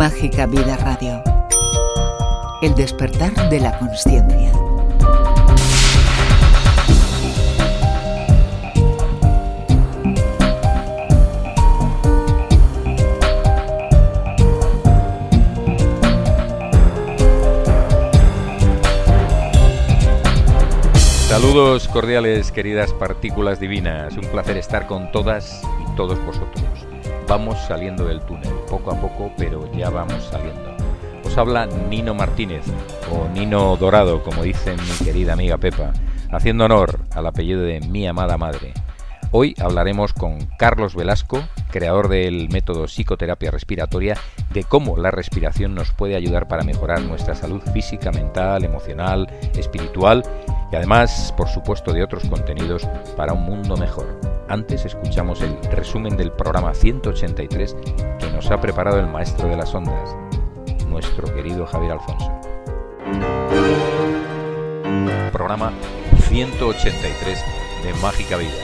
Mágica Vida Radio. El despertar de la consciencia. Saludos cordiales, queridas partículas divinas. Un placer estar con todas y todos vosotros. Vamos saliendo del túnel, poco a poco, pero ya vamos saliendo. Os habla Nino Martínez, o Nino Dorado, como dice mi querida amiga Pepa, haciendo honor al apellido de mi amada madre. Hoy hablaremos con Carlos Velasco, creador del método psicoterapia respiratoria, de cómo la respiración nos puede ayudar para mejorar nuestra salud física, mental, emocional, espiritual y además, por supuesto, de otros contenidos para un mundo mejor. Antes escuchamos el resumen del programa 183 que nos ha preparado el maestro de las ondas, nuestro querido Javier Alfonso. Programa 183 de Mágica Vida.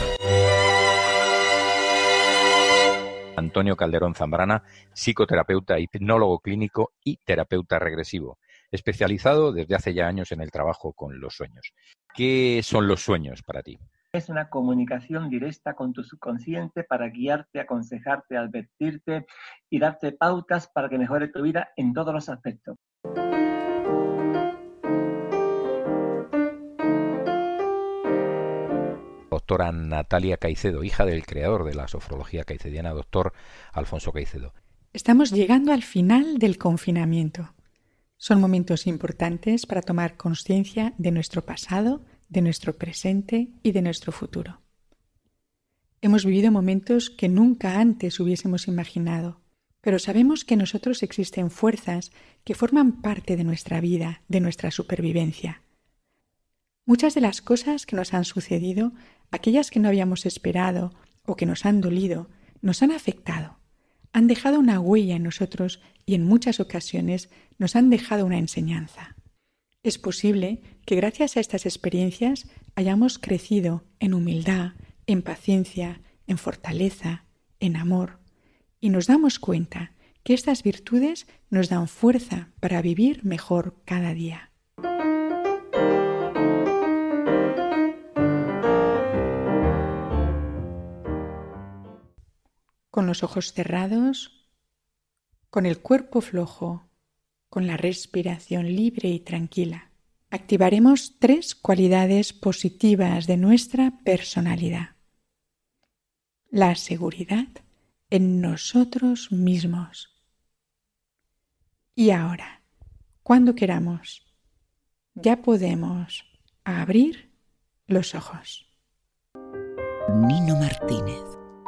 Antonio Calderón Zambrana, psicoterapeuta, hipnólogo clínico y terapeuta regresivo, especializado desde hace ya años en el trabajo con los sueños. ¿Qué son los sueños para ti? Es una comunicación directa con tu subconsciente para guiarte, aconsejarte, advertirte y darte pautas para que mejore tu vida en todos los aspectos. Doctora Natalia Caicedo, hija del creador de la sofrología caicediana, doctor Alfonso Caicedo. Estamos llegando al final del confinamiento. Son momentos importantes para tomar conciencia de nuestro pasado, de nuestro presente y de nuestro futuro. Hemos vivido momentos que nunca antes hubiésemos imaginado, pero sabemos que en nosotros existen fuerzas que forman parte de nuestra vida, de nuestra supervivencia. Muchas de las cosas que nos han sucedido, aquellas que no habíamos esperado o que nos han dolido, nos han afectado, han dejado una huella en nosotros y en muchas ocasiones nos han dejado una enseñanza. Es posible que gracias a estas experiencias hayamos crecido en humildad, en paciencia, en fortaleza, en amor, y nos damos cuenta que estas virtudes nos dan fuerza para vivir mejor cada día. Con los ojos cerrados, con el cuerpo flojo, con la respiración libre y tranquila, activaremos 3 cualidades positivas de nuestra personalidad. La seguridad en nosotros mismos. Y ahora, cuando queramos, ya podemos abrir los ojos. Nino Martínez.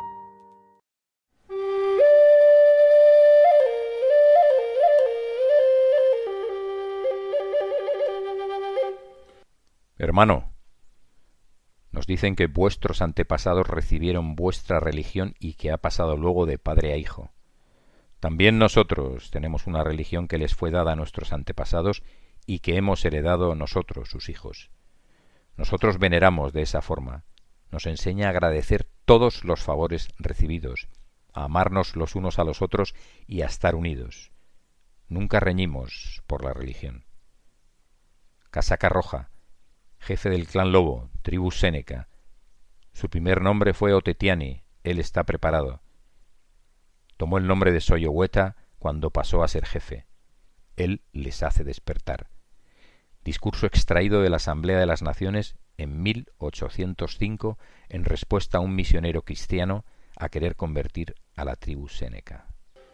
Hermano, nos dicen que vuestros antepasados recibieron vuestra religión y que ha pasado luego de padre a hijo. También nosotros tenemos una religión que les fue dada a nuestros antepasados y que hemos heredado nosotros, sus hijos. Nosotros veneramos de esa forma. Nos enseña a agradecer todos los favores recibidos, a amarnos los unos a los otros y a estar unidos. Nunca reñimos por la religión. Casaca Roja, jefe del clan Lobo, tribu Séneca. Su primer nombre fue Otetiani, él está preparado. Tomó el nombre de Soyohueta cuando pasó a ser jefe. Él les hace despertar. Discurso extraído de la Asamblea de las Naciones en 1805 en respuesta a un misionero cristiano a querer convertir a la tribu Séneca.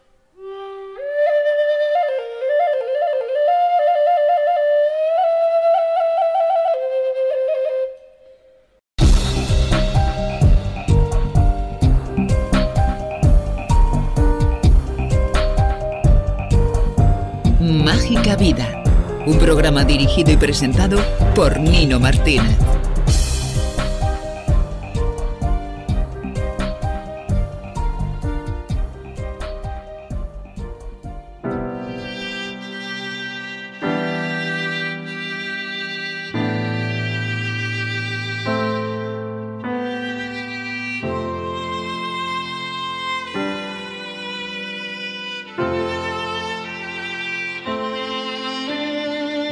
Mágica Vida, un programa dirigido y presentado por Nino Martínez.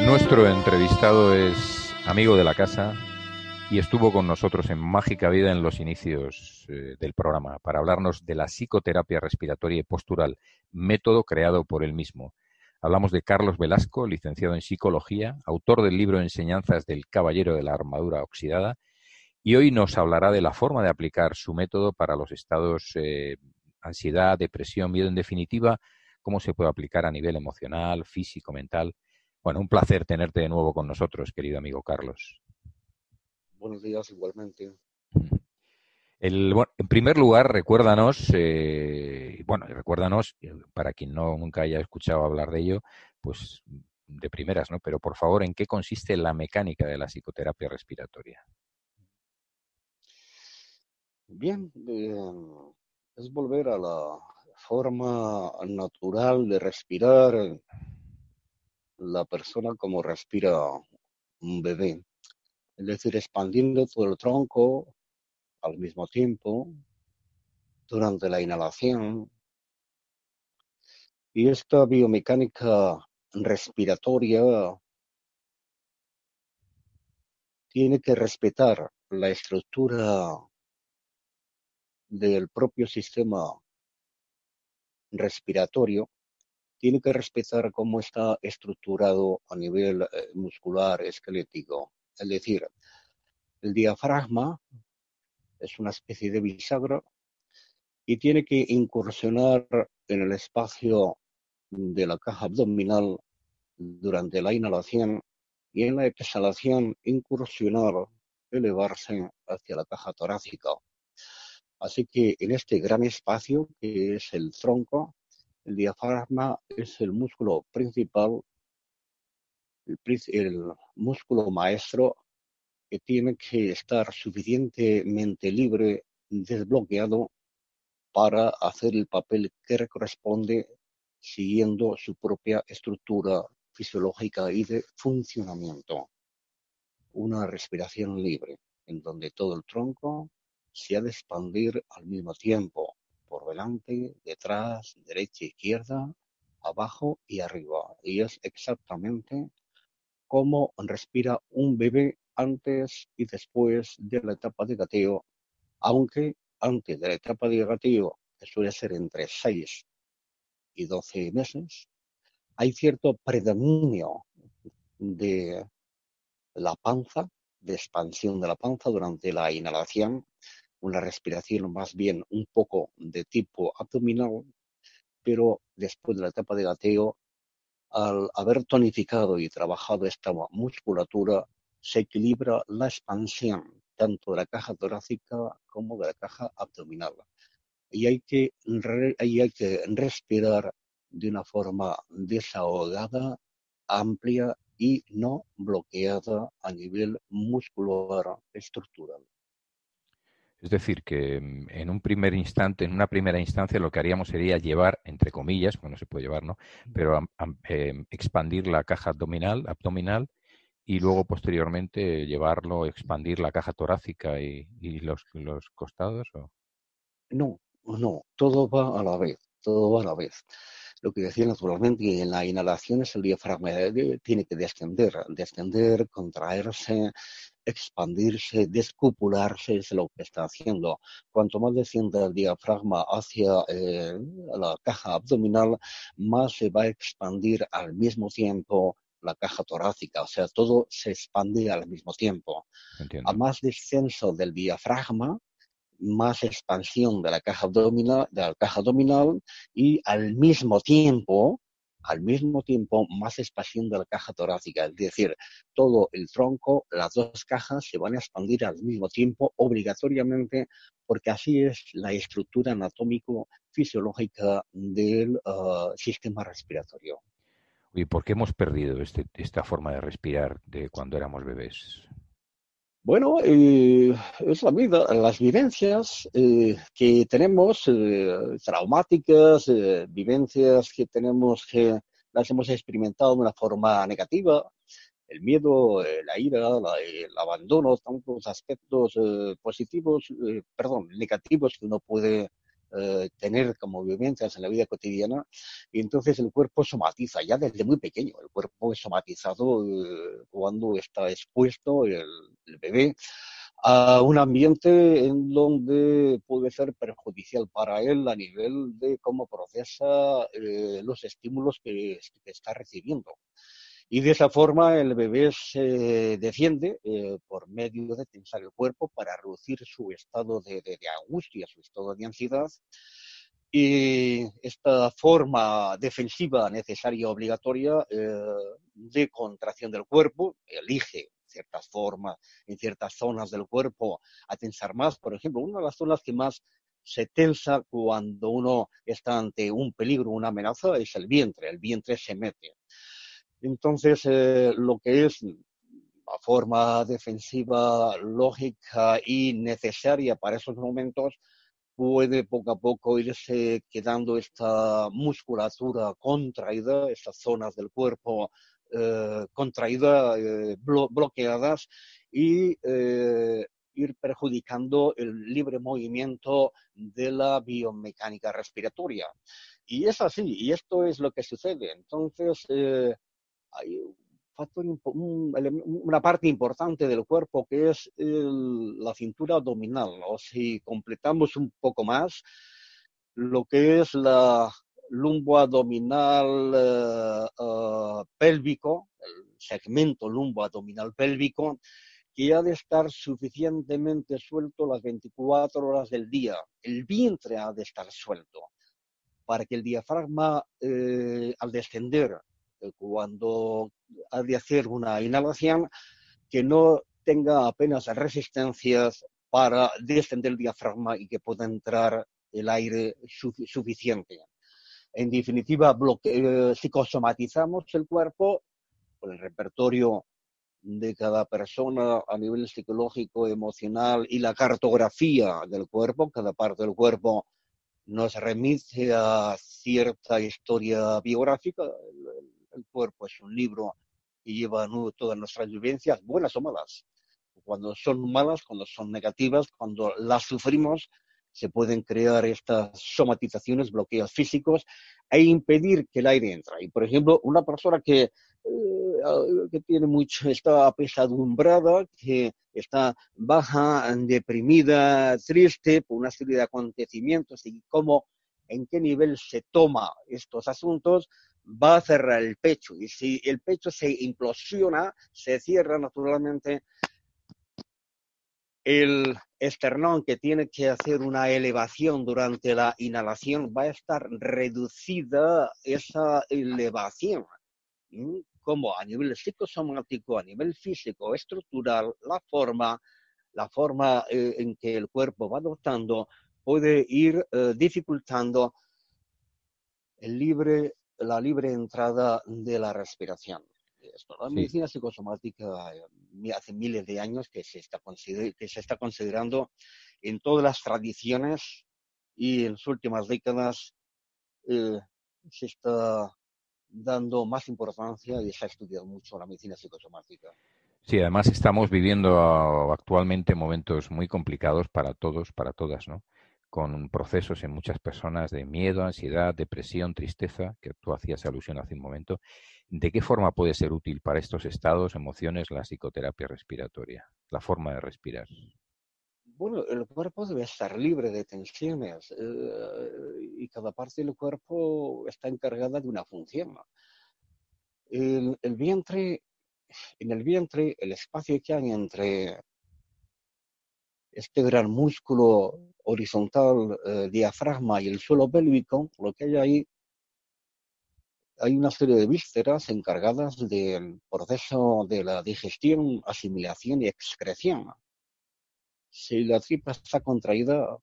Nuestro entrevistado es amigo de la casa y estuvo con nosotros en Mágica Vida en los inicios del programa para hablarnos de la psicoterapia respiratoria y postural, método creado por él mismo. Hablamos de Carlos Velasco, licenciado en Psicología, autor del libro Enseñanzas del Caballero de la Armadura Oxidada, y hoy nos hablará de la forma de aplicar su método para los estados ansiedad, depresión, miedo, en definitiva, cómo se puede aplicar a nivel emocional, físico, mental. Bueno, un placer tenerte de nuevo con nosotros, querido amigo Carlos. Buenos días, igualmente. Bueno, en primer lugar, recuérdanos, para quien nunca haya escuchado hablar de ello, pues de primeras, ¿no? Pero por favor, ¿en qué consiste la mecánica de la psicoterapia respiratoria? Bien, es volver a la forma natural de respirar la persona como respira un bebé. Es decir, expandiendo todo el tronco al mismo tiempo durante la inhalación. Y esta biomecánica respiratoria tiene que respetar la estructura del propio sistema respiratorio, tiene que respetar cómo está estructurado a nivel muscular, esquelético. Es decir, el diafragma es una especie de bisagra y tiene que incursionar en el espacio de la caja abdominal durante la inhalación y en la exhalación incursionar, elevarse hacia la caja torácica. Así que en este gran espacio que es el tronco, el diafragma es el músculo principal, el músculo maestro que tiene que estar suficientemente libre, desbloqueado para hacer el papel que le corresponde siguiendo su propia estructura fisiológica y de funcionamiento. Una respiración libre, en donde todo el tronco se ha de expandir al mismo tiempo, por delante, detrás, derecha, izquierda, abajo y arriba. Y es exactamente cómo respira un bebé antes y después de la etapa de gateo, aunque antes de la etapa de gateo, que suele ser entre 6 y 12 meses, hay cierto predominio de la panza, de expansión de la panza durante la inhalación, una respiración más bien un poco de tipo abdominal, pero después de la etapa de gateo, al haber tonificado y trabajado esta musculatura, se equilibra la expansión tanto de la caja torácica como de la caja abdominal. Y hay que respirar de una forma desahogada, amplia y no bloqueada a nivel muscular estructural. Es decir, que en un primer instante, en una primera instancia, lo que haríamos sería llevar, entre comillas, bueno, no se puede llevar, ¿no? Pero expandir la caja abdominal, y luego posteriormente llevarlo, expandir la caja torácica y los costados. ¿O? No, todo va a la vez, todo va a la vez. Lo que decía naturalmente, en la inhalación es el diafragma, tiene que descender, contraerse, expandirse, descupularse, es lo que está haciendo. Cuanto más descienda el diafragma hacia la caja abdominal, más se va a expandir al mismo tiempo la caja torácica, o sea, todo se expande al mismo tiempo. Entiendo. A más descenso del diafragma, más expansión de la caja abdominal y al mismo tiempo más expansión de la caja torácica. Es decir, todo el tronco, las dos cajas se van a expandir al mismo tiempo obligatoriamente porque así es la estructura anatómico-fisiológica del sistema respiratorio. ¿Y por qué hemos perdido esta forma de respirar de cuando éramos bebés? Bueno, es la vida, las vivencias que tenemos, traumáticas, vivencias que tenemos que las hemos experimentado de una forma negativa, el miedo, la ira, el abandono, tantos aspectos negativos que uno puede tener como vivencias en la vida cotidiana, y entonces el cuerpo somatiza, ya desde muy pequeño, el cuerpo es somatizado cuando está expuesto el bebé a un ambiente en donde puede ser perjudicial para él a nivel de cómo procesa los estímulos que está recibiendo. Y de esa forma el bebé se defiende por medio de tensar el cuerpo para reducir su estado de angustia, su estado de ansiedad. Y esta forma defensiva necesaria, obligatoria, de contracción del cuerpo, elige ciertas formas, en ciertas zonas del cuerpo, a tensar más. Por ejemplo, una de las zonas que más se tensa cuando uno está ante un peligro, una amenaza, es el vientre. El vientre se mete. Entonces, lo que es la forma defensiva lógica y necesaria para esos momentos puede poco a poco irse quedando esta musculatura contraída, estas zonas del cuerpo contraídas, bloqueadas, y ir perjudicando el libre movimiento de la biomecánica respiratoria. Y es así, y esto es lo que sucede. Entonces, hay un factor, una parte importante del cuerpo que es la cintura abdominal, ¿no? Si completamos un poco más, lo que es la lumboabdominal pélvico, el segmento lumboabdominal pélvico, que ha de estar suficientemente suelto las 24 horas del día. El vientre ha de estar suelto para que el diafragma, al descender, cuando ha de hacer una inhalación, que no tenga apenas resistencias para descender el diafragma y que pueda entrar el aire suficiente. En definitiva, psicosomatizamos el cuerpo con el repertorio de cada persona a nivel psicológico, emocional, y la cartografía del cuerpo. Cada parte del cuerpo nos remite a cierta historia biográfica. El cuerpo es un libro que lleva todas nuestras vivencias, buenas o malas. Cuando son malas, cuando son negativas, cuando las sufrimos, se pueden crear estas somatizaciones, bloqueos físicos, e impedir que el aire entre. Y, por ejemplo, una persona que tiene mucho, está apesadumbrada, que está baja, deprimida, triste por una serie de acontecimientos, y cómo, en qué nivel se toma estos asuntos, va a cerrar el pecho. Y si el pecho se implosiona, se cierra naturalmente el esternón, que tiene que hacer una elevación durante la inhalación, va a estar reducida esa elevación. Como a nivel psicosomático, a nivel físico, estructural, la forma en que el cuerpo va adoptando puede ir dificultando la libre entrada de la respiración. La Sí, medicina psicosomática hace miles de años que se está considerando en todas las tradiciones, y en las últimas décadas eh, se está dando más importancia y se ha estudiado mucho la medicina psicosomática. sí, además estamos viviendo actualmente momentos muy complicados para todos, para todas, ¿no? Con procesos en muchas personas de miedo, ansiedad, depresión, tristeza, que tú hacías alusión hace un momento. ¿De qué forma puede ser útil para estos estados, emociones, la psicoterapia respiratoria, la forma de respirar? Bueno, el cuerpo debe estar libre de tensiones, y cada parte del cuerpo está encargada de una función. El vientre, en el vientre, el espacio que hay entre este gran músculo horizontal, diafragma, y el suelo pélvico, lo que hay una serie de vísceras encargadas del proceso de la digestión, asimilación y excreción. Si la tripa está contraída,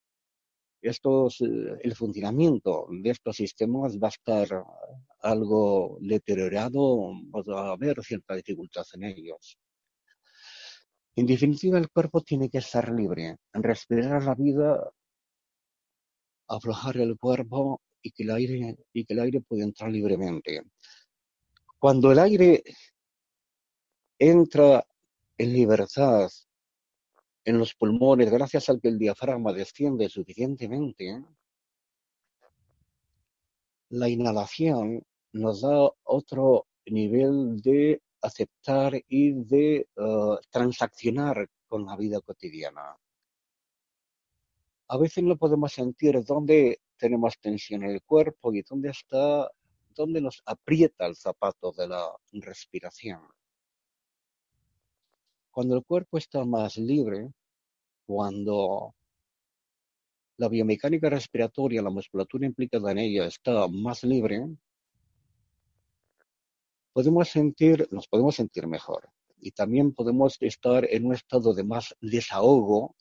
el funcionamiento de estos sistemas va a estar algo deteriorado, va a haber cierta dificultad en ellos. En definitiva, el cuerpo tiene que estar libre, respirar la vida, aflojar el cuerpo, y que el aire pueda entrar libremente. Cuando el aire entra en libertad en los pulmones, gracias al que el diafragma desciende suficientemente, La inhalación nos da otro nivel de aceptar y de transaccionar con la vida cotidiana. A veces no podemos sentir dónde tenemos tensión en el cuerpo y dónde nos aprieta el zapato de la respiración. Cuando el cuerpo está más libre, cuando la biomecánica respiratoria, la musculatura implicada en ella está más libre, nos podemos sentir mejor. Y también podemos estar en un estado de más desahogo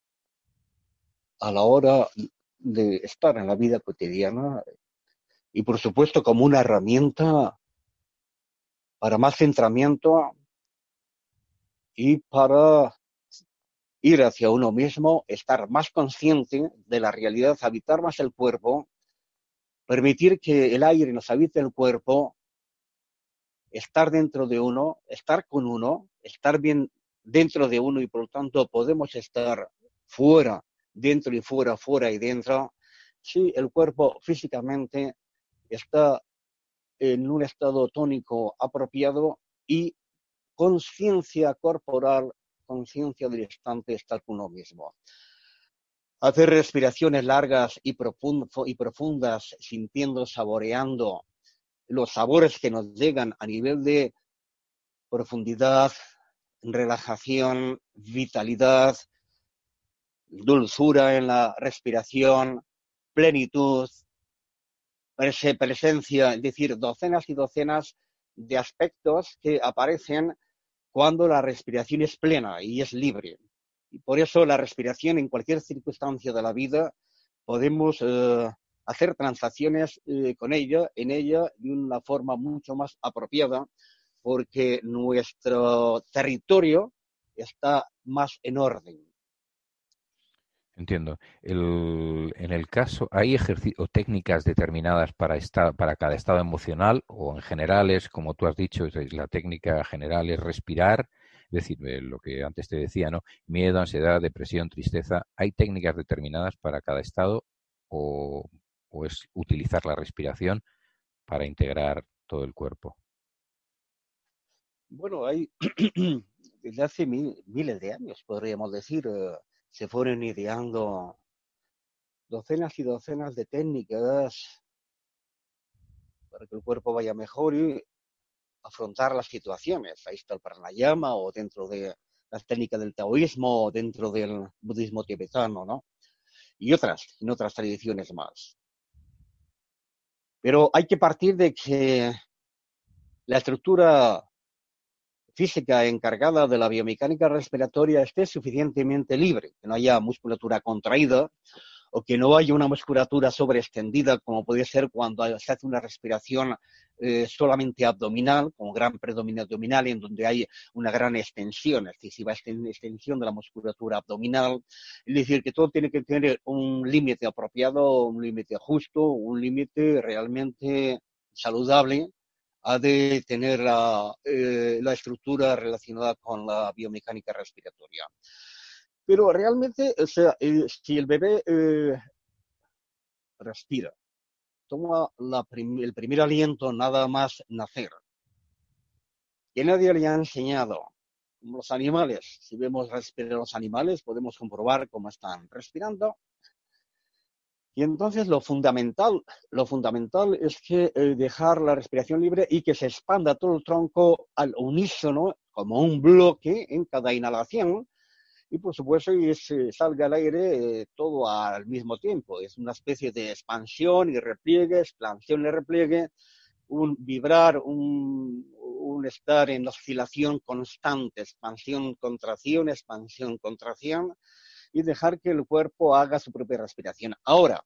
a la hora de estar en la vida cotidiana y, por supuesto, como una herramienta para más centramiento y para ir hacia uno mismo, estar más consciente de la realidad, habitar más el cuerpo, permitir que el aire nos habite el cuerpo, estar dentro de uno, estar con uno, estar bien dentro de uno y por lo tanto podemos estar fuera, dentro y fuera, fuera y dentro, si el cuerpo físicamente está en un estado tónico apropiado y conciencia corporal, conciencia del instante, estar con uno mismo. Hacer respiraciones largas y profundas, sintiendo, saboreando los sabores que nos llegan a nivel de profundidad, relajación, vitalidad, dulzura en la respiración, plenitud, presencia, es decir, docenas y docenas de aspectos que aparecen cuando la respiración es plena y es libre. Y por eso la respiración en cualquier circunstancia de la vida podemos hacer transacciones con ella, en ella, de una forma mucho más apropiada, porque nuestro territorio está más en orden. Entiendo. En el caso, ¿hay ejercicios o técnicas determinadas para cada estado emocional o en general es, como tú has dicho, la técnica general es respirar? Es decir, lo que antes te decía, ¿no? Miedo, ansiedad, depresión, tristeza. ¿Hay técnicas determinadas para cada estado o, o es utilizar la respiración para integrar todo el cuerpo? Bueno, hay desde hace miles de años, podríamos decir, se fueron ideando docenas y docenas de técnicas para que el cuerpo vaya mejor y afrontar las situaciones. Ahí está el pranayama o dentro de las técnicas del taoísmo o dentro del budismo tibetano, ¿no? Y en otras tradiciones más. Pero hay que partir de que la estructura física encargada de la biomecánica respiratoria esté suficientemente libre, que no haya musculatura contraída o que no haya una musculatura sobreextendida, como puede ser cuando se hace una respiración solamente abdominal, con gran predominio abdominal, en donde hay una gran extensión, excesiva extensión de la musculatura abdominal. Es decir, que todo tiene que tener un límite apropiado, un límite justo, un límite realmente saludable, ha de tener la estructura relacionada con la biomecánica respiratoria. Pero realmente, o sea, si el bebé respira, toma el primer aliento nada más nacer, que nadie le ha enseñado, como los animales, si vemos respirar a los animales, podemos comprobar cómo están respirando. Y entonces lo fundamental es que dejar la respiración libre y que se expanda todo el tronco al unísono, como un bloque en cada inhalación, y por supuesto y salga al aire todo al mismo tiempo. Es una especie de expansión y repliegue, expansión y repliegue, un vibrar, un estar en oscilación constante, expansión, contracción, y dejar que el cuerpo haga su propia respiración. Ahora,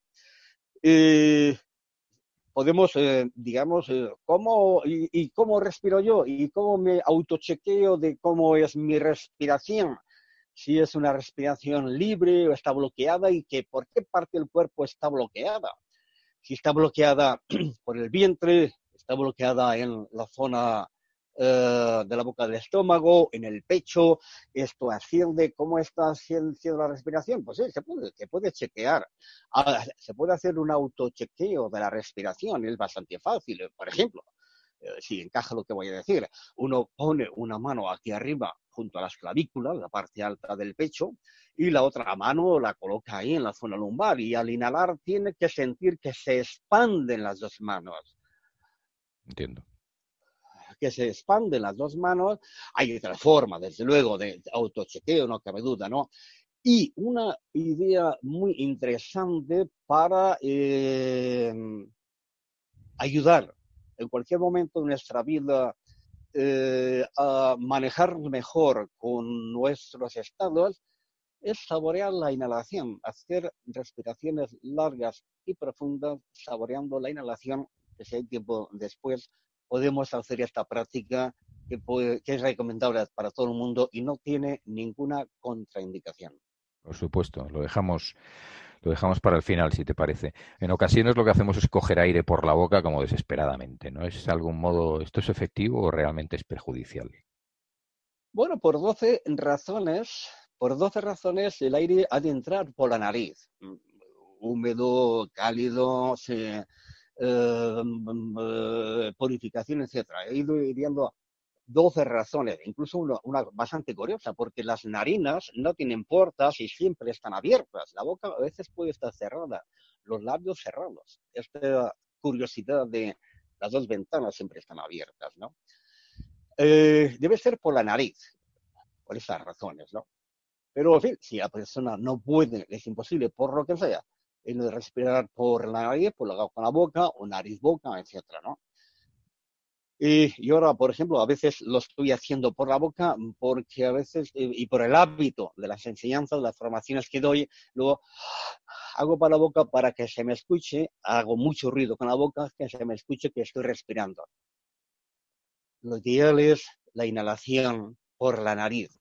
podemos, digamos, cómo respiro yo y cómo me autochequeo de cómo es mi respiración, si es una respiración libre o está bloqueada y por qué parte del cuerpo está bloqueada. Si está bloqueada por el vientre, está bloqueada en la zona de la boca del estómago, en el pecho, esto asciende, ¿cómo está haciendo la respiración? Pues sí, se puede chequear. Se puede hacer un autochequeo de la respiración, es bastante fácil. Por ejemplo, si encaja lo que voy a decir, uno pone una mano aquí arriba junto a las clavículas, la parte alta del pecho, y la otra mano la coloca ahí en la zona lumbar, y al inhalar tiene que sentir que se expanden las dos manos. Entiendo. Que se expanden las dos manos. Hay otra forma, desde luego, de autochequeo, no cabe duda, ¿no? Y una idea muy interesante para ayudar en cualquier momento de nuestra vida a manejar mejor con nuestros estados es saborear la inhalación, hacer respiraciones largas y profundas, saboreando la inhalación, que si hay tiempo después podemos hacer esta práctica que es recomendable para todo el mundo y no tiene ninguna contraindicación. Por supuesto, lo dejamos para el final, si te parece. En ocasiones lo que hacemos es coger aire por la boca como desesperadamente, ¿no? ¿Es algún modo, esto es efectivo o realmente es perjudicial? Bueno, por 12 razones el aire ha de entrar por la nariz. Húmedo, cálido, purificación, etcétera. He ido viendo 12 razones, incluso una bastante curiosa, porque las narinas no tienen puertas y siempre están abiertas. La boca a veces puede estar cerrada, los labios cerrados. Esta curiosidad de las dos ventanas siempre están abiertas, ¿no? Debe ser por la nariz, por esas razones, ¿no? Pero, en fin, si la persona no puede, es imposible, por lo que sea, respirar por la nariz, pues lo hago con la boca, o nariz-boca, etcétera, ¿no? Y ahora, por ejemplo, a veces lo estoy haciendo por la boca porque a veces, y por el hábito de las enseñanzas, las formaciones que doy, luego hago para la boca para que se me escuche, hago mucho ruido con la boca, que se me escuche que estoy respirando. Lo ideal es la inhalación por la nariz,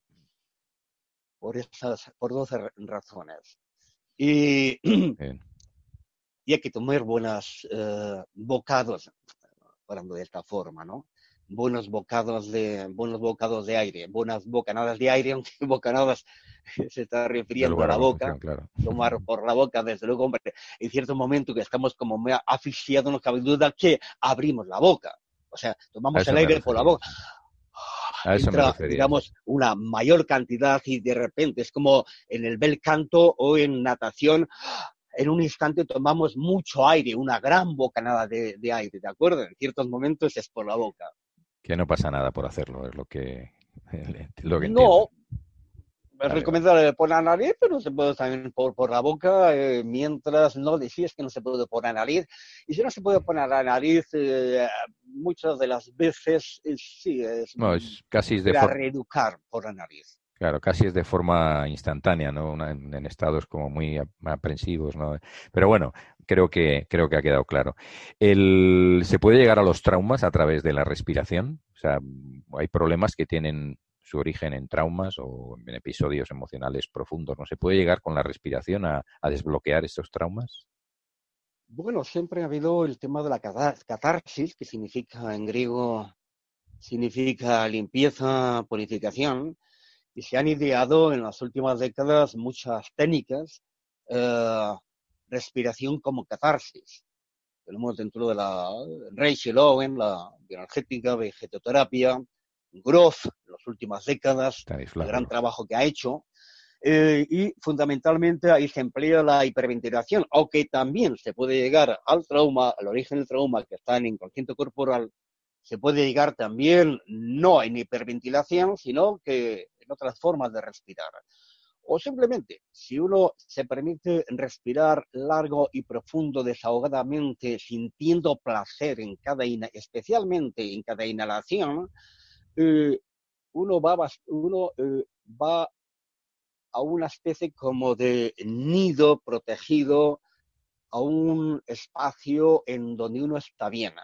por 12 razones. Y, y hay que tomar buenos bocados, hablando de esta forma, ¿no? Buenos bocados de aire, buenas bocanadas de aire, aunque bocanadas se está refiriendo a la boca, claro. Tomar por la boca, desde luego, hombre, en cierto momento que estamos como muy asfixiados, no cabe duda que abrimos la boca, o sea, tomamos el aire por la boca, a eso entra, me refería, digamos, sí. Una mayor cantidad y de repente es como en el bel canto o en natación, en un instante tomamos mucho aire, una gran bocanada de aire, ¿de acuerdo? En ciertos momentos es por la boca. Que no pasa nada por hacerlo, es lo que entiendo. No, es Vale. recomendable por la nariz, pero se puede también por la boca, mientras no decís que no se puede por la nariz. Y si no se puede poner la nariz, muchas de las veces sí, es casi es para reeducar por la nariz. Claro, casi es de forma instantánea, ¿no? En estados como muy aprensivos, ¿no? Pero bueno, creo que ha quedado claro. ¿Se puede llegar a los traumas a través de la respiración? O sea, hay problemas que tienen su origen en traumas o en episodios emocionales profundos, ¿no? ¿Se puede llegar con la respiración a desbloquear estos traumas? Bueno, siempre ha habido el tema de la catarsis, que significa en griego, significa limpieza, purificación. Y se han ideado en las últimas décadas muchas técnicas, respiración como catarsis. Tenemos dentro de la Rachel Owen, la bioenergética, vegetoterapia, Grof, en las últimas décadas, el gran trabajo que ha hecho. Y fundamentalmente ahí se emplea la hiperventilación, aunque también se puede llegar al trauma, al origen del trauma que está en inconsciente corporal, se puede llegar también no en hiperventilación, sino que en otras formas de respirar. O simplemente, si uno se permite respirar largo y profundo, desahogadamente, sintiendo placer especialmente en cada inhalación, uno va a una especie como de nido protegido, a un espacio en donde uno está bien.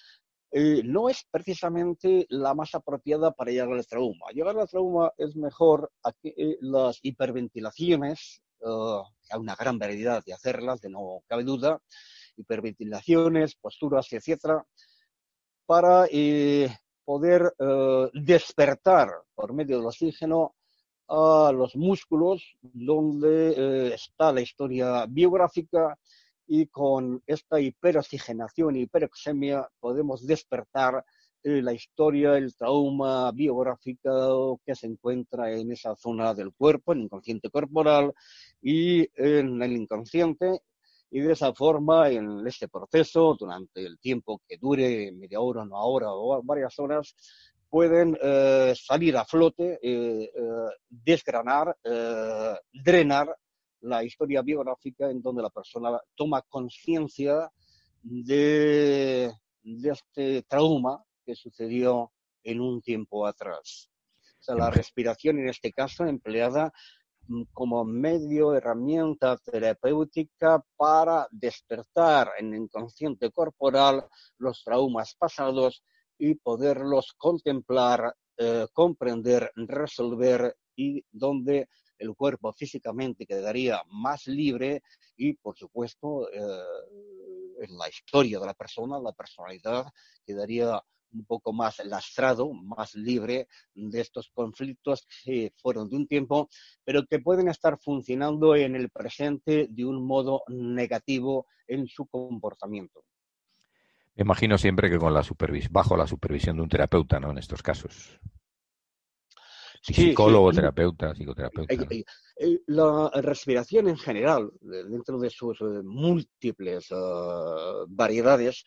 No es precisamente la más apropiada para llegar al trauma. Llegar al trauma es mejor a que las hiperventilaciones, hay una gran variedad de hacerlas, de no cabe duda, hiperventilaciones, posturas, etcétera, para poder despertar por medio del oxígeno a los músculos donde está la historia biográfica, y con esta hiperoxigenación y hiperoxemia podemos despertar la historia, el trauma biográfico que se encuentra en esa zona del cuerpo, en el inconsciente corporal y en el inconsciente. Y de esa forma, en este proceso, durante el tiempo que dure, media hora, una hora o varias horas, pueden salir a flote, desgranar, drenar la historia biográfica, en donde la persona toma conciencia de este trauma que sucedió en un tiempo atrás. O sea, la respiración en este caso empleada como medio, herramienta terapéutica para despertar en el inconsciente corporal los traumas pasados y poderlos contemplar, comprender, resolver, y donde el cuerpo físicamente quedaría más libre y, por supuesto, en la historia de la persona, la personalidad quedaría un poco más lastrado, más libre de estos conflictos que fueron de un tiempo, pero que pueden estar funcionando en el presente de un modo negativo en su comportamiento. Me imagino siempre que con bajo la supervisión de un terapeuta, ¿no? En estos casos. Sí, psicólogo, sí. Terapeuta, psicoterapeuta, ¿no? La respiración en general, dentro de sus múltiples variedades,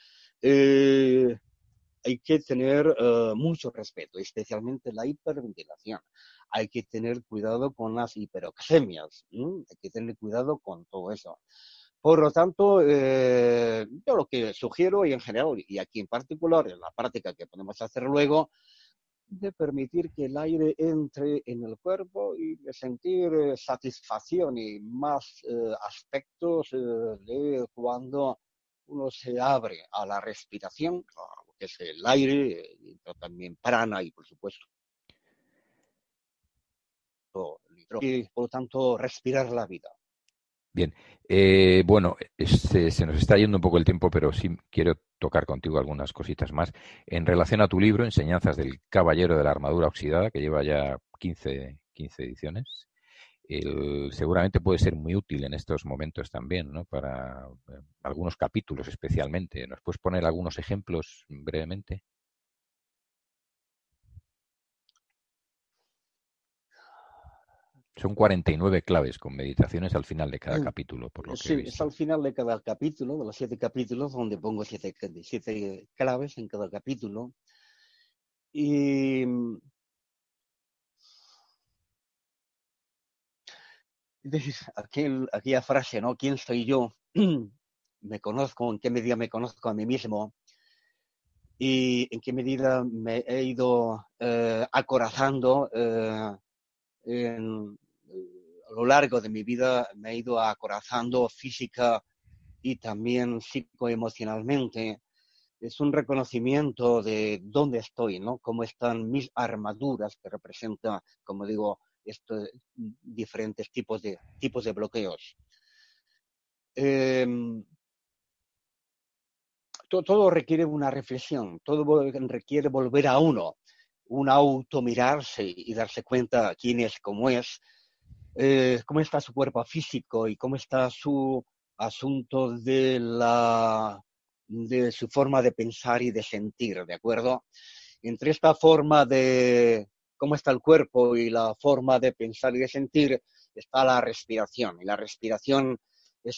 hay que tener mucho respeto, especialmente la hiperventilación. Hay que tener cuidado con las hiperoxemias, hay que tener cuidado con todo eso. Por lo tanto, yo lo que sugiero, y en general, y aquí en particular, en la práctica que podemos hacer luego, de permitir que el aire entre en el cuerpo y de sentir satisfacción y más aspectos de cuando uno se abre a la respiración, a lo que es el aire, pero también prana y, por supuesto, y por lo tanto, respirar la vida. Bien, bueno, se nos está yendo un poco el tiempo, pero sí quiero tocar contigo algunas cositas más. En relación a tu libro, Enseñanzas del Caballero de la Armadura Oxidada, que lleva ya 15 ediciones, seguramente puede ser muy útil en estos momentos también, ¿no? Para algunos capítulos especialmente. ¿Nos puedes poner algunos ejemplos brevemente? Son 49 claves con meditaciones al final de cada capítulo, por lo que he visto. Es al final de cada capítulo, de los 7 capítulos, donde pongo 7 claves en cada capítulo. Y aquella frase, ¿no? ¿Quién soy yo? Me conozco, ¿en qué medida me conozco a mí mismo? Y en qué medida me he ido acorazando a lo largo de mi vida, me he ido acorazando física y también psicoemocionalmente. Es un reconocimiento de dónde estoy, ¿no? Cómo están mis armaduras, que representan, como digo, estos diferentes tipos de bloqueos. Todo requiere una reflexión, todo requiere volver a uno, un automirarse y darse cuenta quién es, cómo está su cuerpo físico y cómo está su asunto de su forma de pensar y de sentir, ¿de acuerdo? Entre esta forma de cómo está el cuerpo y la forma de pensar y de sentir está la respiración. Y la respiración es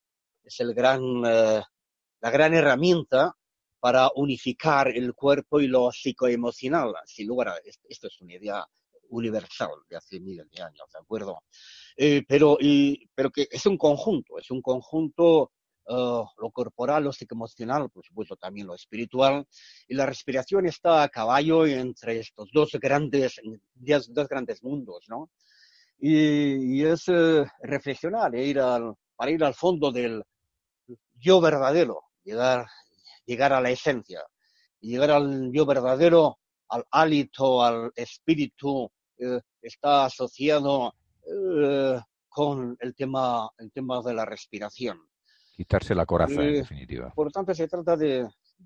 la gran herramienta para unificar el cuerpo y lo psicoemocional. Sin lugar a esto es una idea universal de hace miles de años, ¿de acuerdo? Pero que es un conjunto, lo corporal, lo psicoemocional, por supuesto también lo espiritual, y la respiración está a caballo entre estos dos grandes mundos, ¿no? Y es reflexionar, para ir al fondo del yo verdadero, llegar a la esencia, llegar al yo verdadero, al hálito, al espíritu, está asociado con el tema de la respiración. Quitarse la coraza, en definitiva. Por lo tanto, se trata de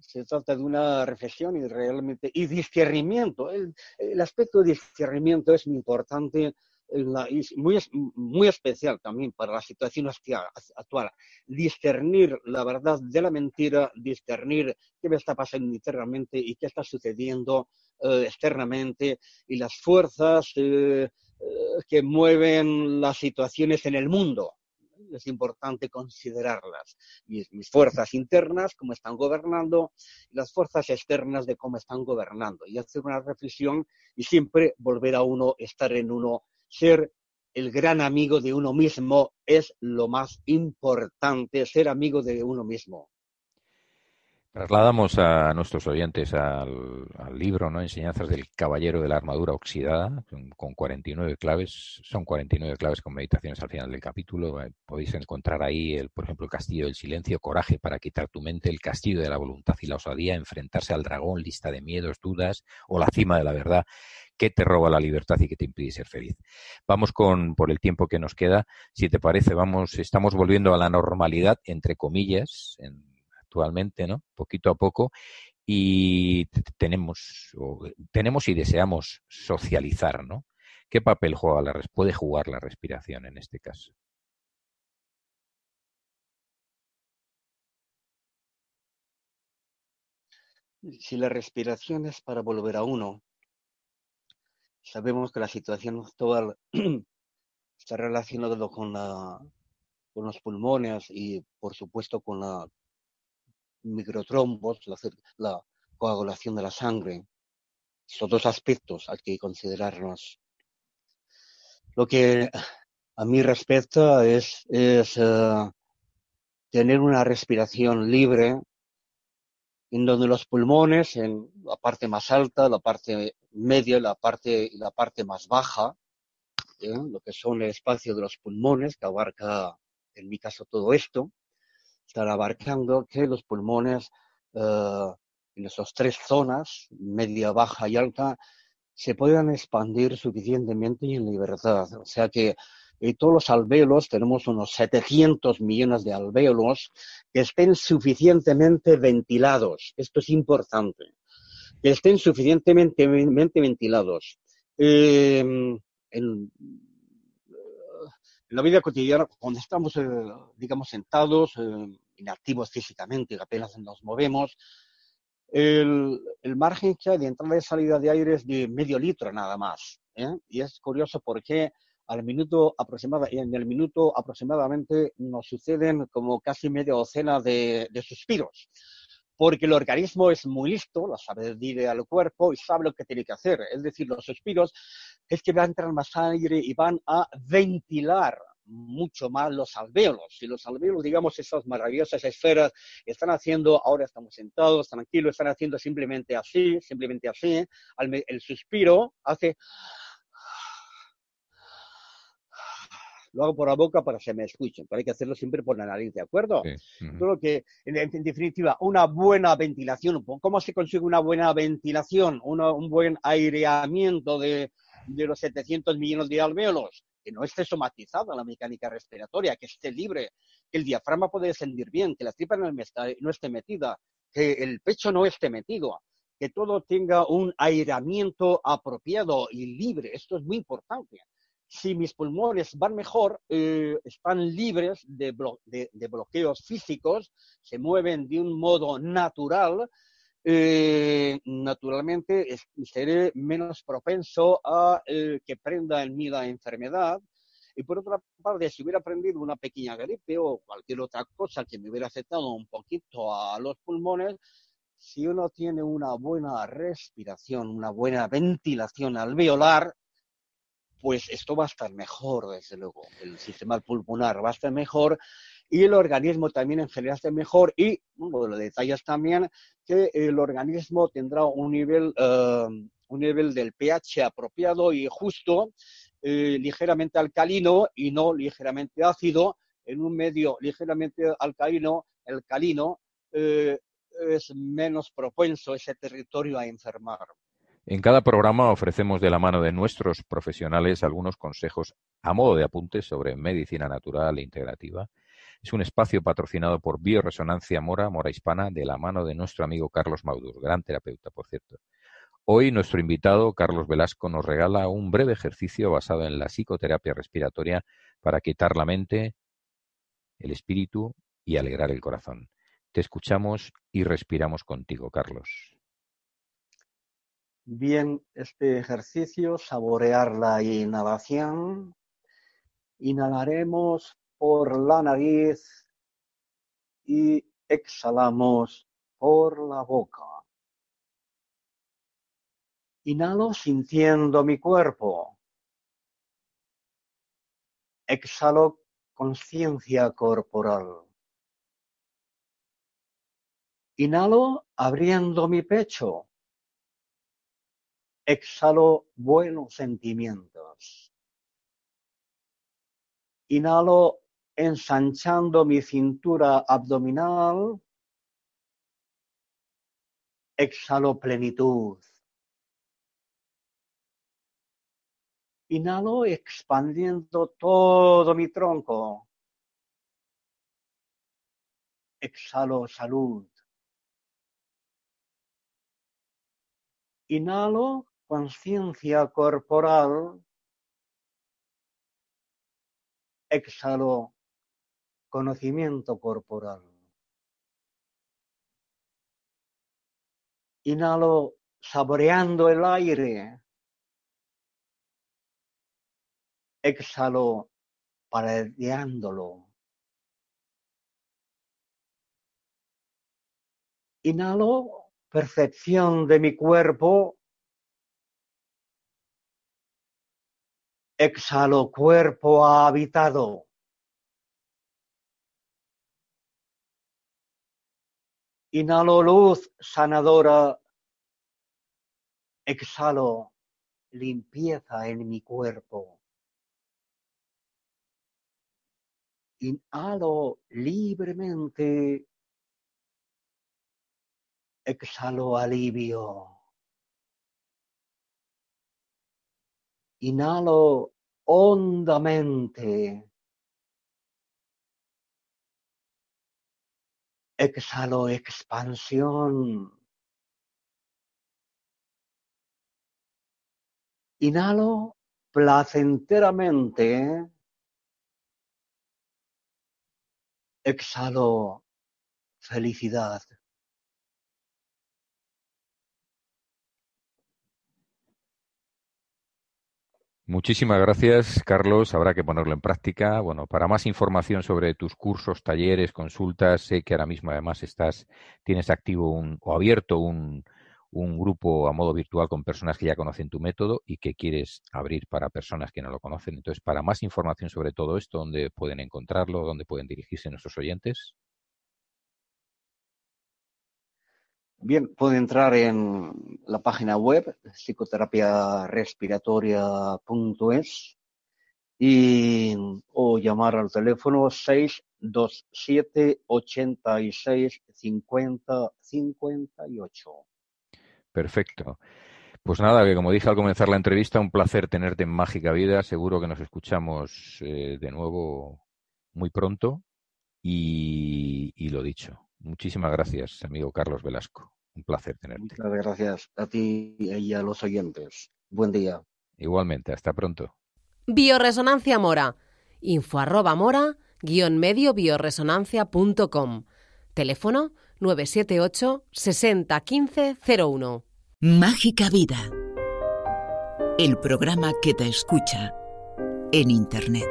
Se trata de una reflexión y discernimiento. El aspecto de discernimiento es muy importante y muy especial también para la situación actual. Discernir la verdad de la mentira, discernir qué me está pasando internamente y qué está sucediendo externamente, y las fuerzas que mueven las situaciones en el mundo. Es importante considerarlas. Mis fuerzas internas, cómo están gobernando, y las fuerzas externas de cómo están gobernando. Y hacer una reflexión y siempre volver a uno, estar en uno, ser el gran amigo de uno mismo es lo más importante, ser amigo de uno mismo. Trasladamos a nuestros oyentes al libro, ¿no? Enseñanzas del Caballero de la Armadura Oxidada, con 49 claves. Son 49 claves con meditaciones al final del capítulo. Podéis encontrar ahí, por ejemplo, el Castillo del Silencio, coraje para quitar tu mente, el Castillo de la Voluntad y la Osadía, enfrentarse al dragón, lista de miedos, dudas, o la cima de la verdad, que te roba la libertad y que te impide ser feliz. Vamos por el tiempo que nos queda. Si te parece, estamos volviendo a la normalidad, entre comillas, actualmente, ¿no? Poquito a poco, y tenemos y deseamos socializar, ¿no? ¿Qué papel puede jugar la respiración en este caso? Si la respiración es para volver a uno, sabemos que la situación actual está relacionada con los pulmones y, por supuesto, con la microtrombos, la coagulación de la sangre. Estos dos aspectos hay que considerarlos. Lo que a mí respecta es tener una respiración libre, en donde los pulmones, en la parte más alta, la parte media y la parte más baja, lo que son el espacio de los pulmones, que abarca, en mi caso, todo esto, están abarcando que los pulmones, en esas tres zonas, media, baja y alta, se puedan expandir suficientemente y en libertad. O sea que todos los alvéolos, tenemos unos 700 millones de alvéolos, que estén suficientemente ventilados. Esto es importante, que estén suficientemente ventilados. En la vida cotidiana, cuando estamos, digamos, sentados, inactivos físicamente, apenas nos movemos, el margen que hay de entrada y salida de aire es de medio litro nada más, ¿eh? Y es curioso porque en el minuto aproximadamente nos suceden como casi media docena de suspiros, porque el organismo es muy listo, lo sabe decir al cuerpo y sabe lo que tiene que hacer. Es decir, los suspiros es que va a entrar más aire y van a ventilar mucho más los alvéolos. Y los alvéolos, digamos, esas maravillosas esferas, están haciendo, ahora estamos sentados, tranquilos, están haciendo simplemente así. El suspiro hace... Lo hago por la boca para que se me escuchen, pero hay que hacerlo siempre por la nariz, ¿de acuerdo? Sí. Todo que, en definitiva, una buena ventilación. ¿Cómo se consigue una buena ventilación? Un buen aireamiento de los 700 millones de alvéolos. Que no esté somatizada la mecánica respiratoria, que esté libre, que el diafragma pueda descender bien, que la tripa no esté metida, que el pecho no esté metido, que todo tenga un aireamiento apropiado y libre. Esto es muy importante. Si mis pulmones van mejor, están libres de bloqueos físicos, se mueven de un modo natural, naturalmente seré menos propenso a que prenda en mí la enfermedad. Y por otra parte, si hubiera aprendido una pequeña gripe o cualquier otra cosa que me hubiera afectado un poquito a los pulmones, si uno tiene una buena respiración, una buena ventilación alveolar, pues esto va a estar mejor, desde luego. El sistema pulmonar va a estar mejor y el organismo también en general está mejor. Y uno de los detalles también, que el organismo tendrá un nivel del pH apropiado y justo, ligeramente alcalino y no ligeramente ácido. En un medio ligeramente alcalino es menos propenso ese territorio a enfermar. En cada programa ofrecemos de la mano de nuestros profesionales algunos consejos a modo de apuntes sobre medicina natural e integrativa. Es un espacio patrocinado por Bioresonancia Mora, Mora Hispana, de la mano de nuestro amigo Carlos Maudur, gran terapeuta, por cierto. Hoy nuestro invitado, Carlos Velasco, nos regala un breve ejercicio basado en la psicoterapia respiratoria para quitar la mente, el espíritu y alegrar el corazón. Te escuchamos y respiramos contigo, Carlos. Bien, este ejercicio, saborear la inhalación. Inhalaremos por la nariz y exhalamos por la boca. Inhalo sintiendo mi cuerpo. Exhalo conciencia corporal. Inhalo abriendo mi pecho. Exhalo buenos sentimientos. Inhalo ensanchando mi cintura abdominal. Exhalo plenitud. Inhalo expandiendo todo mi tronco. Exhalo salud. Inhalo conciencia corporal. Exhalo conocimiento corporal. Inhalo saboreando el aire. Exhalo paladeándolo. Inhalo percepción de mi cuerpo. Exhalo cuerpo habitado. Inhalo luz sanadora. Exhalo limpieza en mi cuerpo. Inhalo libremente. Exhalo alivio. Inhalo hondamente. Exhalo expansión. Inhalo placenteramente. Exhalo felicidad. Muchísimas gracias, Carlos. Habrá que ponerlo en práctica. Bueno, para más información sobre tus cursos, talleres, consultas, sé que ahora mismo además tienes activo o abierto un grupo a modo virtual con personas que ya conocen tu método y que quieres abrir para personas que no lo conocen. Entonces, para más información sobre todo esto, ¿dónde pueden encontrarlo? ¿Dónde pueden dirigirse nuestros oyentes? Bien, puede entrar en la página web psicoterapiarespiratoria.es o llamar al teléfono 627 86 50 58. Perfecto. Pues nada, que como dije al comenzar la entrevista, un placer tenerte en Mágica Vida. Seguro que nos escuchamos de nuevo muy pronto. Y lo dicho, muchísimas gracias, amigo Carlos Velasco. Un placer tenerte. Muchas gracias a ti y a los oyentes. Buen día. Igualmente, hasta pronto. Bioresonancia Mora. info@mora-bioresonancia.com. Teléfono 978 60 15 01. Mágica Vida. El programa que te escucha en Internet.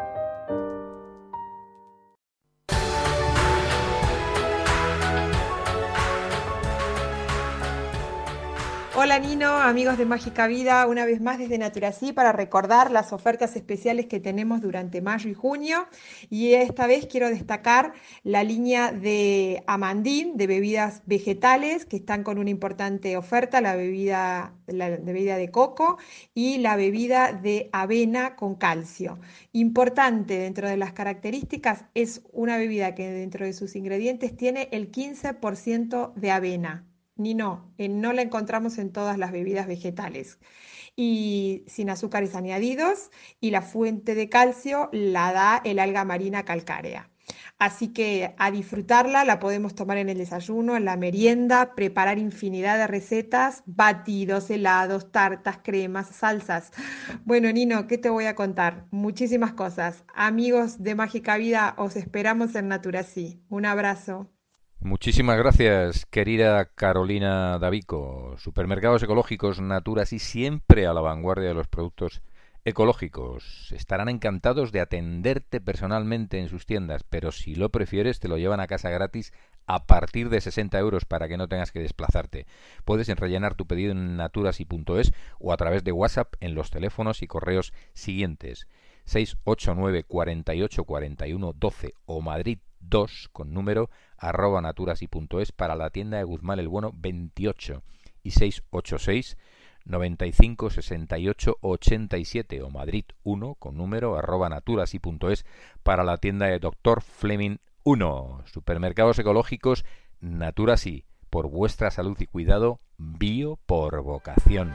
Hola Nino, amigos de Mágica Vida, una vez más desde Naturací para recordar las ofertas especiales que tenemos durante mayo y junio, y esta vez quiero destacar la línea de Amandín de bebidas vegetales que están con una importante oferta, la bebida de coco y la bebida de avena con calcio. Importante dentro de las características, es una bebida que dentro de sus ingredientes tiene el 15% de avena. No la encontramos en todas las bebidas vegetales y sin azúcares añadidos, y la fuente de calcio la da el alga marina calcárea. Así que a disfrutarla, la podemos tomar en el desayuno, en la merienda, preparar infinidad de recetas, batidos, helados, tartas, cremas, salsas. Bueno, Nino, ¿qué te voy a contar? Muchísimas cosas. Amigos de Mágica Vida, os esperamos en Naturasí. Un abrazo. Muchísimas gracias, querida Carolina Davico. Supermercados ecológicos Naturasí, siempre a la vanguardia de los productos ecológicos. Estarán encantados de atenderte personalmente en sus tiendas, pero si lo prefieres te lo llevan a casa gratis a partir de 60 euros para que no tengas que desplazarte. Puedes rellenar tu pedido en naturasí.es o a través de WhatsApp en los teléfonos y correos siguientes: 689 48 41 12 o Madrid 2 con número @naturasí.es para la tienda de Guzmán el Bueno 28 y 686 95 68 87 o Madrid 1 con número @naturasí.es para la tienda de Dr. Fleming 1. Supermercados ecológicos Naturasí, por vuestra salud y cuidado, bio por vocación.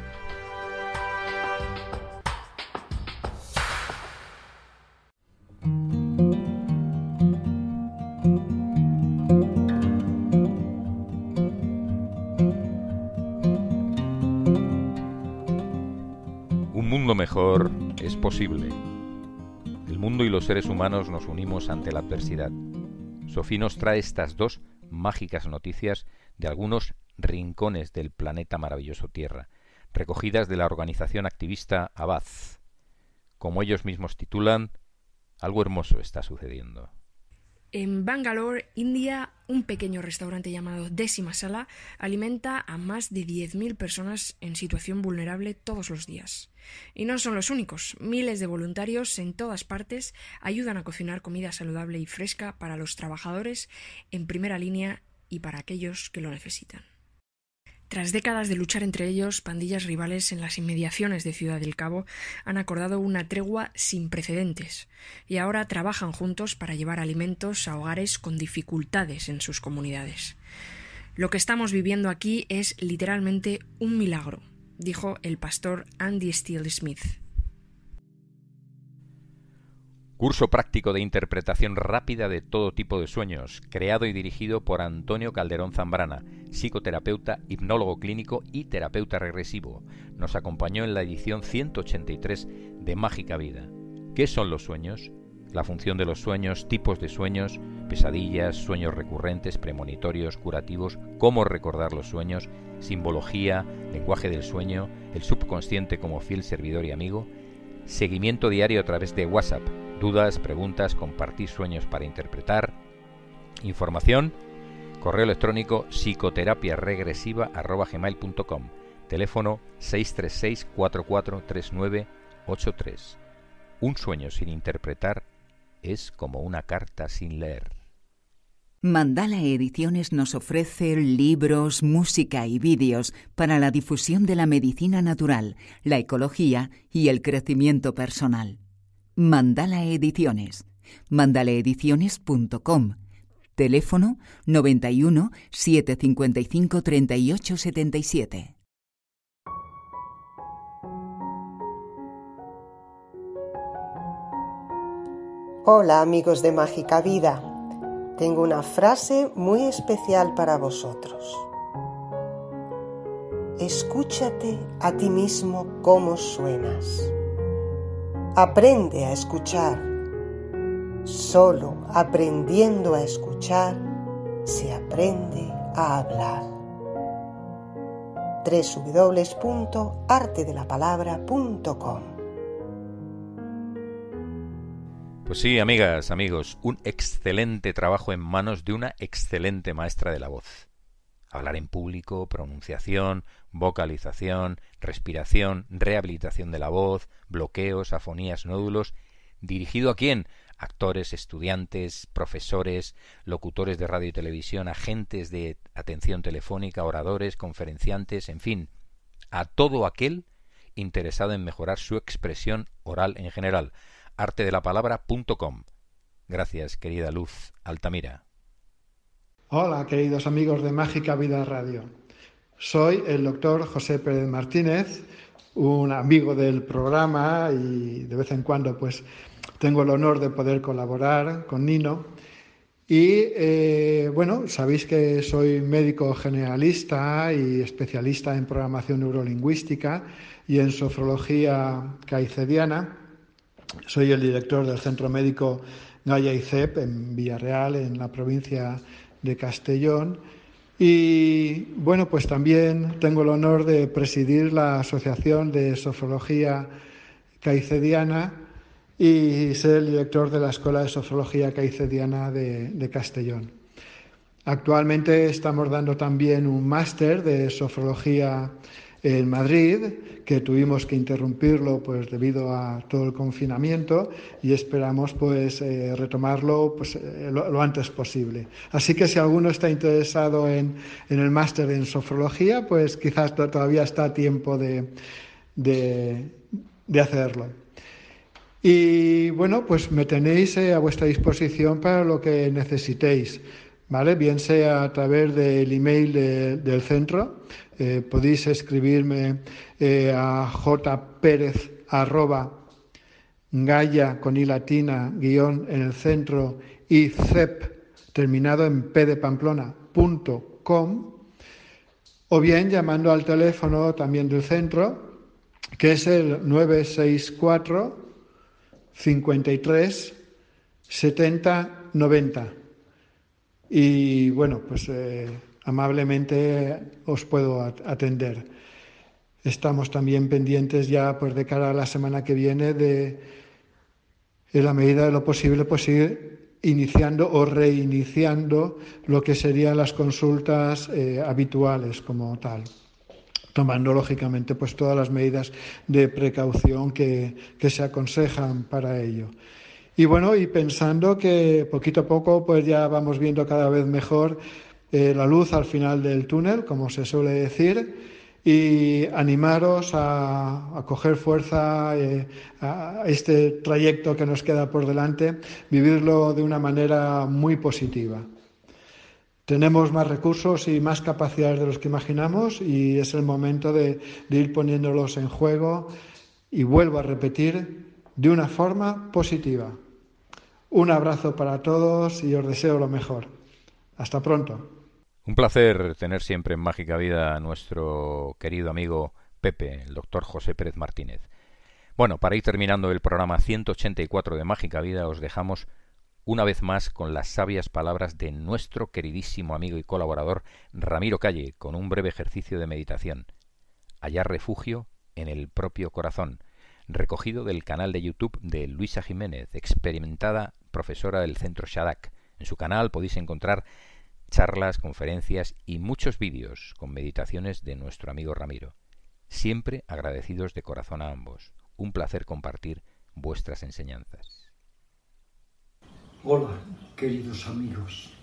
Un mundo mejor es posible. El mundo y los seres humanos nos unimos ante la adversidad. Sofía nos trae estas dos mágicas noticias de algunos rincones del planeta maravilloso Tierra, recogidas de la organización activista Abad. Como ellos mismos titulan, algo hermoso está sucediendo. En Bangalore, India, un pequeño restaurante llamado Décima Sala alimenta a más de 10.000 personas en situación vulnerable todos los días. Y no son los únicos. Miles de voluntarios en todas partes ayudan a cocinar comida saludable y fresca para los trabajadores en primera línea y para aquellos que lo necesitan. Tras décadas de luchar entre ellos, pandillas rivales en las inmediaciones de Ciudad del Cabo han acordado una tregua sin precedentes y ahora trabajan juntos para llevar alimentos a hogares con dificultades en sus comunidades. Lo que estamos viviendo aquí es literalmente un milagro, dijo el pastor Andy Steele Smith. Curso práctico de interpretación rápida de todo tipo de sueños, creado y dirigido por Antonio Calderón Zambrana, psicoterapeuta, hipnólogo clínico y terapeuta regresivo. Nos acompañó en la edición 183 de Mágica Vida. ¿Qué son los sueños? La función de los sueños, tipos de sueños, pesadillas, sueños recurrentes, premonitorios, curativos, cómo recordar los sueños, simbología, lenguaje del sueño, el subconsciente como fiel servidor y amigo, seguimiento diario a través de WhatsApp, dudas, preguntas, compartir sueños para interpretar, información, correo electrónico psicoterapiaregresiva@gmail.com, teléfono 636 443983. Un sueño sin interpretar es como una carta sin leer. Mandala Ediciones nos ofrece libros, música y vídeos para la difusión de la medicina natural, la ecología y el crecimiento personal. Mandala Ediciones. mandalaediciones.com. Teléfono 91 755 38 77. Hola amigos de Mágica Vida. Tengo una frase muy especial para vosotros. Escúchate a ti mismo cómo suenas. Aprende a escuchar. Solo aprendiendo a escuchar se aprende a hablar. www.artedelapalabra.com. Pues sí, amigas, amigos, un excelente trabajo en manos de una excelente maestra de la voz. Hablar en público, pronunciación, vocalización, respiración, rehabilitación de la voz, bloqueos, afonías, nódulos. ¿Dirigido a quién? Actores, estudiantes, profesores, locutores de radio y televisión, agentes de atención telefónica, oradores, conferenciantes, en fin, a todo aquel interesado en mejorar su expresión oral en general. artedelapalabra.com. Gracias, querida Luz Altamira. Hola, queridos amigos de Mágica Vida Radio. Soy el doctor José Pérez Martínez, un amigo del programa, y de vez en cuando pues tengo el honor de poder colaborar con Nino. Y bueno, sabéis que soy médico generalista y especialista en programación neurolingüística y en sofrología caicediana. Soy el director del Centro Médico Gaia ICEP en Villarreal, en la provincia de Castellón. Y bueno, pues también tengo el honor de presidir la Asociación de Sofrología Caicediana y ser el director de la Escuela de Sofrología Caicediana de Castellón. Actualmente estamos dando también un máster de sofrología en Madrid, que tuvimos que interrumpirlo pues debido a todo el confinamiento, y esperamos pues retomarlo pues lo antes posible. Así que si alguno está interesado en el máster en sofrología, pues quizás todavía está a tiempo de hacerlo. Y bueno, pues me tenéis a vuestra disposición para lo que necesitéis, ¿vale? Bien sea a través del email del centro, podéis escribirme a jperez@gaia con i latina guión en el centro y cep terminado en p de Pamplona.com, o bien llamando al teléfono también del centro, que es el 964 53 70 90. Y bueno, pues amablemente os puedo atender. Estamos también pendientes ya pues de cara a la semana que viene de en la medida de lo posible pues ir iniciando o reiniciando lo que serían las consultas habituales como tal, tomando lógicamente pues todas las medidas de precaución que se aconsejan para ello. Y bueno, y pensando que poquito a poco pues ya vamos viendo cada vez mejor la luz al final del túnel, como se suele decir, y animaros a coger fuerza a este trayecto que nos queda por delante, vivirlo de una manera muy positiva. Tenemos más recursos y más capacidades de los que imaginamos y es el momento de ir poniéndolos en juego, y vuelvo a repetir, de una forma positiva. Un abrazo para todos y os deseo lo mejor. Hasta pronto. Un placer tener siempre en Mágica Vida a nuestro querido amigo Pepe, el doctor José Pérez Martínez. Bueno, para ir terminando el programa 184 de Mágica Vida, os dejamos una vez más con las sabias palabras de nuestro queridísimo amigo y colaborador Ramiro Calle, con un breve ejercicio de meditación. Hallar refugio en el propio corazón, recogido del canal de YouTube de Luisa Jiménez, experimentada profesora del Centro Shadak. En su canal podéis encontrar charlas, conferencias y muchos vídeos con meditaciones de nuestro amigo Ramiro. Siempre agradecidos de corazón a ambos. Un placer compartir vuestras enseñanzas. Hola, queridos amigos.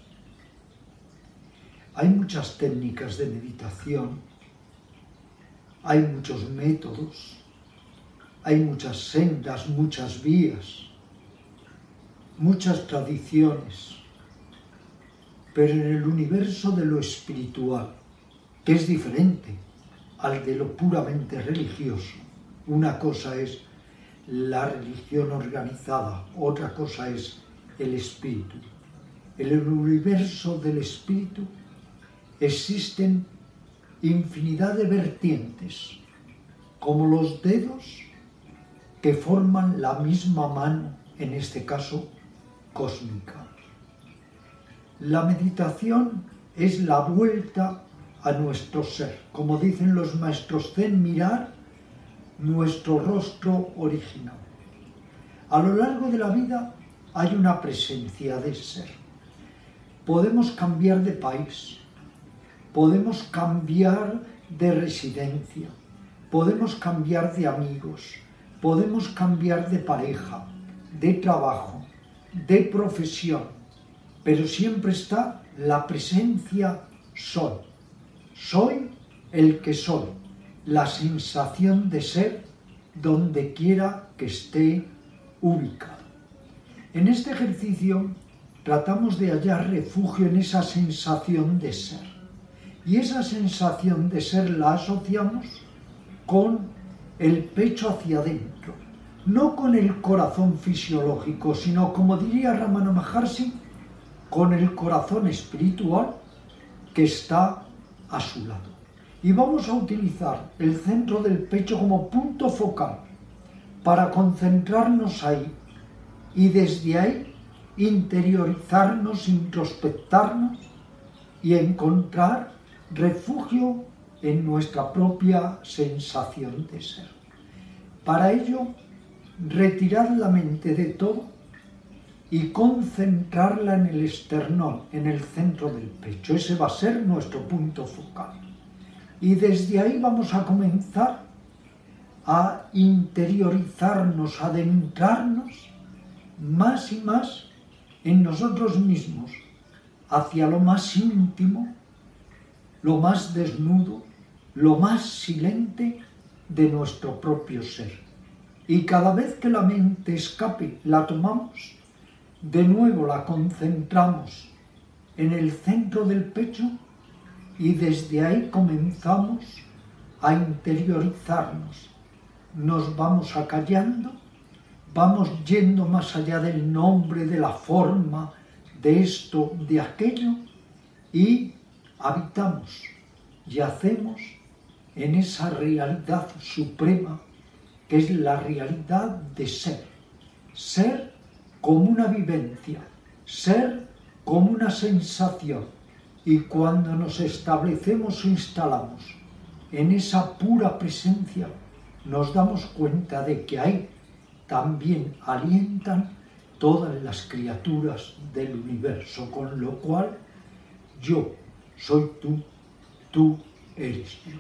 Hay muchas técnicas de meditación, hay muchos métodos, hay muchas sendas, muchas vías, muchas tradiciones, pero en el universo de lo espiritual, que es diferente al de lo puramente religioso, una cosa es la religión organizada, otra cosa es el espíritu. En el universo del espíritu existen infinidad de vertientes, como los dedos que forman la misma mano, en este caso cósmica. La meditación es la vuelta a nuestro ser, como dicen los maestros Zen, mirar nuestro rostro original. A lo largo de la vida hay una presencia de ser. Podemos cambiar de país, podemos cambiar de residencia, podemos cambiar de amigos, podemos cambiar de pareja, de trabajo, de profesión, pero siempre está la presencia soy. Soy el que soy, la sensación de ser donde quiera que esté ubicado. En este ejercicio tratamos de hallar refugio en esa sensación de ser. Y esa sensación de ser la asociamos con el pecho hacia adentro, no con el corazón fisiológico, sino, como diría Ramana Maharshi, con el corazón espiritual que está a su lado. Y vamos a utilizar el centro del pecho como punto focal para concentrarnos ahí y desde ahí interiorizarnos, introspectarnos y encontrar refugio en nuestra propia sensación de ser. Para ello, retirar la mente de todo y concentrarla en el esternón, en el centro del pecho. Ese va a ser nuestro punto focal. Y desde ahí vamos a comenzar a interiorizarnos, a adentrarnos más y más en nosotros mismos, hacia lo más íntimo, lo más desnudo, lo más silente de nuestro propio ser. Y cada vez que la mente escape, la tomamos, de nuevo la concentramos en el centro del pecho y desde ahí comenzamos a interiorizarnos. Nos vamos acallando, vamos yendo más allá del nombre, de la forma, de esto, de aquello, y habitamos y hacemos en esa realidad suprema que es la realidad de ser. Ser como una vivencia, ser como una sensación. Y cuando nos establecemos o instalamos en esa pura presencia, nos damos cuenta de que ahí también alientan todas las criaturas del universo, con lo cual yo soy tú, tú eres yo.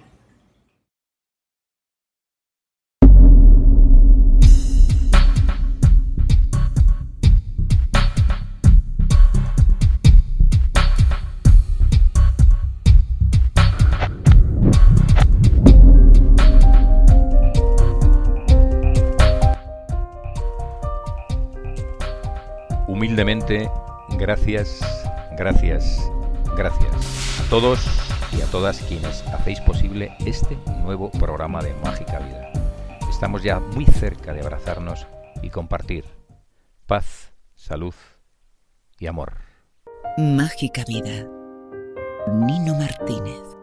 Humildemente, gracias, gracias, gracias a todos y a todas quienes hacéis posible este nuevo programa de Mágica Vida. Estamos ya muy cerca de abrazarnos y compartir paz, salud y amor. Mágica Vida. Nino Martínez.